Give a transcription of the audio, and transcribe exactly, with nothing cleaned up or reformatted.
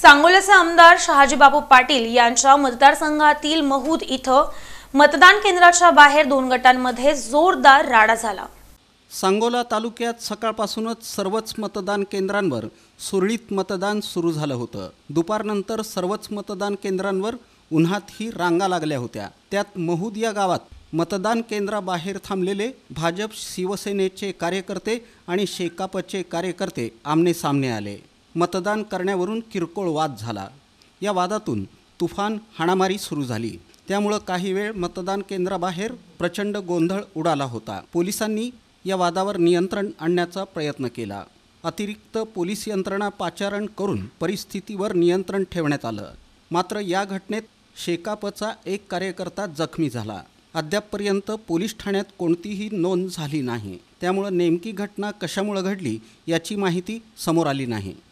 सांगोल्याचे आमदार शहाजीबापू पाटील यांच्या मतदारसंघातील महूद इथं मतदान केंद्राच्या बाहेर दोन गटांमध्ये जोरदार राडा झाला। सांगोला तालुक्यात सकाळपासूनच सर्वच मतदान केंद्रांवर सुरळीत मतदान सुरू झालं होतं। दुपारनंतर सर्वच मतदान केंद्रांवर उन्हातही रांगा लागल्या होत्या। त्यात महूद या गावात मतदान केंद्राबाहेर थांबलेले भाजप शिवसेनेचे कार्यकर्ते आणि शेकापचे कार्यकर्ते आमने सामने आले। मतदान करण्यावरून किरकोळ वाद झाला। या वादातून तुफान हाणामारी सुरू झाली। त्यामुळे काही वेळ मतदान केंद्राबाहेर प्रचंड गोंधळ उडाला होता। पोलिसांनी या वादावर नियंत्रण आणण्याचा प्रयत्न केला। अतिरिक्त पोलीस यंत्रणा पाचारण करून परिस्थितीवर नियंत्रण ठेवण्यात आलं। मात्र या घटनेत शेकापचा एक कार्यकर्ता जखमी झाला। अद्यापपर्यंत पोलीस ठाण्यात कोणतीही नोंद झाली नाही। त्यामुळे नेमकी घटना कशामुळे घडली याची माहिती समोर आली नाही।